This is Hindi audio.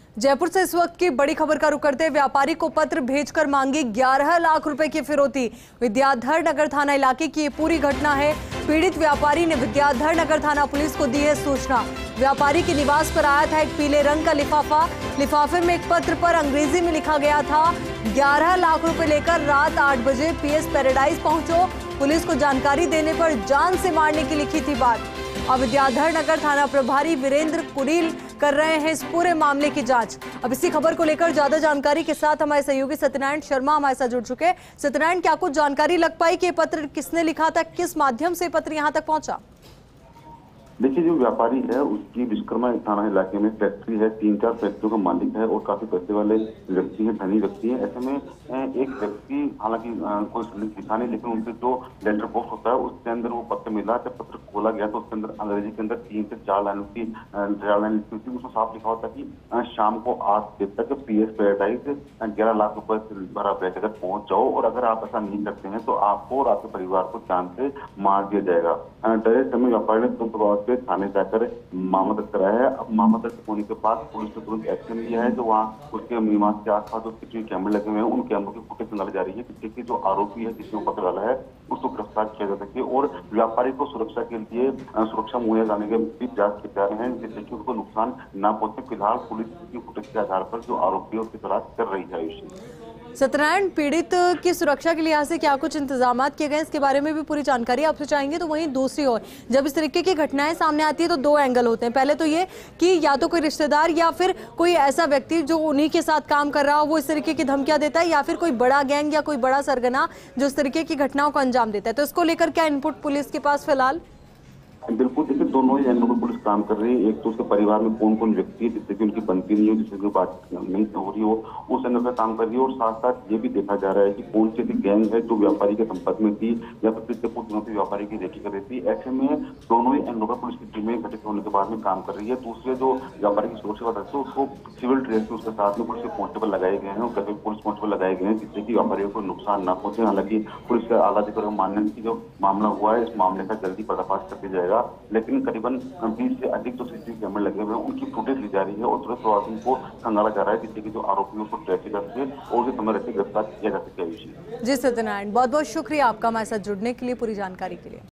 जयपुर से इस वक्त की बड़ी खबर का रुख करते व्यापारी को पत्र भेजकर मांगी 11 लाख रुपए की फिरौती। विद्याधर नगर थाना इलाके की ये पूरी घटना है। पीड़ित व्यापारी ने विद्याधर नगर थाना पुलिस को दी है सूचना। व्यापारी के निवास पर आया था एक पीले रंग का लिफाफा। लिफाफे में एक पत्र पर अंग्रेजी में लिखा गया था 11 लाख रुपए लेकर रात 8 बजे पीएस पैराडाइज पहुंचो। पुलिस को जानकारी देने पर जान से मारने की लिखी थी बात। अब विद्याधर नगर थाना प्रभारी वीरेंद्र कुरील कर रहे हैं इस पूरे मामले की जांच। अब इसी खबर को लेकर ज्यादा जानकारी के साथ हमारे सहयोगी सत्यनारायण शर्मा हमारे साथ जुड़ चुके हैं। सत्यनारायण, क्या कुछ जानकारी लग पाई कि ये पत्र किसने लिखा था, किस माध्यम से पत्र यहां तक पहुंचा? देखिए, जो व्यापारी है उसकी विश्वकर्मा थाना इलाके में फैक्ट्री है, 3-4 फैक्ट्रियों का मालिक है और काफी पैसे वाले व्यक्ति हैं, धनी व्यक्ति हैं। ऐसे में एक व्यक्ति, हालांकि कोई लिखा नहीं, लेकिन उनके जो लेटर बॉक्स होता है उसके अंदर वो पत्र मिला। जब पत्र खोला गया तो उसके अंदर अंग्रेजी के अंदर 3 से 4 लाइन की लिखी थी। उसमें साफ लिखा होता कि शाम को 8 बजे तक पीएस पैराडाइज 11 लाख रुपए से भरा बैग अगर पहुंच जाओ और अगर आप ऐसा नहीं करते हैं तो आपको और आपके परिवार को जान से मार दिया जाएगा। डरे समय व्यापारी ने तुरंत थाने जाकर मामला दर्ज कराया है। अब मामला दर्ज होने के बाद पुलिस ने तुरंत एक्शन लिया है। जो वहाँ उसके निवास के आसपास जो सीसीटीवी कैमरे लगे हुए हैं उन कैमरों की फुटेज निकाली जा रही है जिससे कि जो आरोपी है, जिसने पकड़ डाला है, उसको गिरफ्तार किया जा सके और व्यापारी को सुरक्षा के लिए सुरक्षा मुहैया कराने के भी प्रयास किए जा रहे हैं जिससे कि उसको नुकसान न पहुंचे। फिलहाल पुलिस की फुटेज के आधार पर जो आरोपी है उसकी तलाश कर रही है। सत्यनारायण, पीड़ित की सुरक्षा के लिहाज से क्या कुछ इंतजाम किए गए, इसके बारे में भी पूरी जानकारी आपसे चाहेंगे। तो वहीं दूसरी ओर जब इस तरीके की घटनाएं सामने आती है तो 2 एंगल होते हैं। पहले तो ये कि या तो कोई रिश्तेदार या फिर कोई ऐसा व्यक्ति जो उन्हीं के साथ काम कर रहा हो वो इस तरीके की धमकियां देता है, या फिर कोई बड़ा गैंग या कोई बड़ा सरगना जो इस तरीके की घटनाओं को अंजाम देता है। तो इसको लेकर क्या इनपुट पुलिस के पास फिलहाल? बिल्कुल, देखिए, दोनों ही एंगलों पर पुलिस काम कर रही है। एक तो उसके परिवार में कौन कौन व्यक्ति है जिससे कि उनकी बनती नहीं हो, जिससे कि बात नहीं हो रही हो, उस एंगल पर काम कर रही है। और साथ साथ ये भी देखा जा रहा है कि कौन सी गैंग है जो व्यापारी के संपर्क में थी या फिर पिछले कुछ दिनों से व्यापारी की रेकी कर रही थी। ऐसे में दोनों ही एंगलों पर पुलिस की टीमें घटित होने के बाद में काम कर रही है। दूसरे जो व्यापारी की सुरक्षा का है उसको सिविल ड्रेस में उसके साथ में पुलिस के कांस्टेबल लगाए गए हैं और पुलिस कांस्टेबल लगाए गए हैं जिससे कि व्यापारियों को नुकसान न पहुंचे। हालांकि पुलिस के आला अधिकारियों का मानना है कि जो मामला हुआ है इस मामले का जल्दी पर्दाफाश कर दिया जाएगा। लेकिन करीबन 20 से अधिक जो सीसीटीवी कैमरे लगे हुए हैं उनकी फुटेज ली जा रही है और तुरंत प्रवासियों को खंगाला जा रहा है जिससे कि जो आरोपियों को ट्रैक किया जा सके और उसे समय रहते गिरफ्तार किया जा सके। जी सत्यनारायण, बहुत बहुत शुक्रिया आपका हमारे साथ जुड़ने के लिए, पूरी जानकारी के लिए।